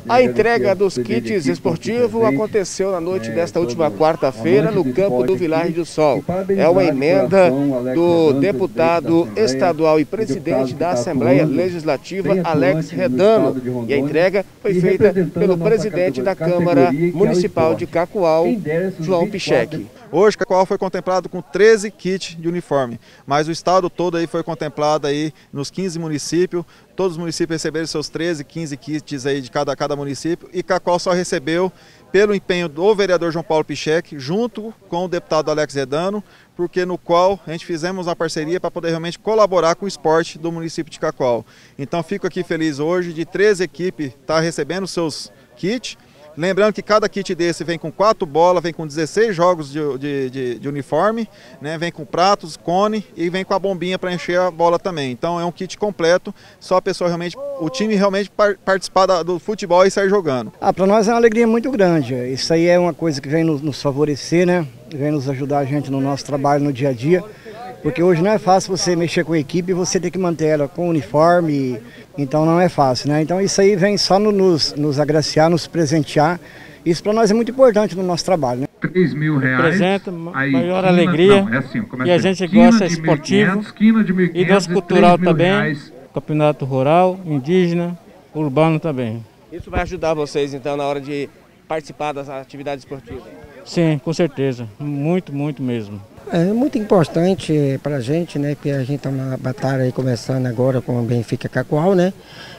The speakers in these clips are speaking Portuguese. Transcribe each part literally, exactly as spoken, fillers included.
A entrega dos kits esportivos aconteceu na noite desta última quarta-feira no campo do Vilares do Sol. É uma emenda do deputado estadual e presidente da Assembleia Legislativa, Alex Redano. E a entrega foi feita pelo presidente da Câmara Municipal de Cacoal, João Pichek. Hoje, Cacoal foi contemplado com treze kits de uniforme, mas o estado todo aí foi contemplado aí nos quinze municípios. Todos os municípios receberam seus treze, quinze kits aí de cada, cada município, e Cacoal só recebeu pelo empenho do vereador João Paulo Pichek, junto com o deputado Alex Redano, porque no qual a gente fizemos uma parceria para poder realmente colaborar com o esporte do município de Cacoal. Então fico aqui feliz hoje de treze equipes estar recebendo seus kits. Lembrando que cada kit desse vem com quatro bolas, vem com dezesseis jogos de, de, de, de uniforme, né? Vem com pratos, cone e vem com a bombinha para encher a bola também. Então é um kit completo, só a pessoa realmente, o time realmente par, participar da, do futebol e sair jogando. Ah, para nós é uma alegria muito grande. Isso aí é uma coisa que vem nos, nos favorecer, né? Vem nos ajudar a gente no nosso trabalho no dia a dia. Porque hoje não é fácil você mexer com a equipe e você ter que manter ela com uniforme, então não é fácil, né? Então isso aí vem só no, nos, nos agraciar, nos presentear. Isso para nós é muito importante no nosso trabalho, né? três mil reais. Representa maior quina, alegria não, é assim, e a gente gosta de esportivo e nosso cultural também, reais. Campeonato rural, indígena, urbano também. Isso vai ajudar vocês então na hora de participar das atividades esportivas? Sim, com certeza, muito, muito mesmo. É muito importante para a gente, né, que a gente está uma batalha aí começando agora com o Benfica Cacoal, né,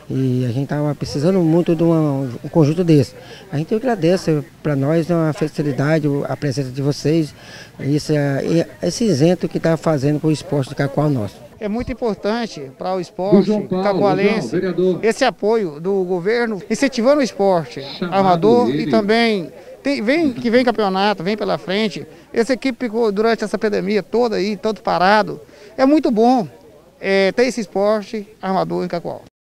e a gente estava precisando muito de uma, um conjunto desse. A gente agradece, para nós é uma felicidade a presença de vocês, isso, esse isento que está fazendo com o esporte de Cacoal nosso. É muito importante para o esporte cacoalense esse apoio do governo, incentivando o esporte armador e também tem, vem, que vem campeonato, vem pela frente. Essa equipe ficou durante essa pandemia toda aí, todo parado. É muito bom é, ter esse esporte armador em Cacoal.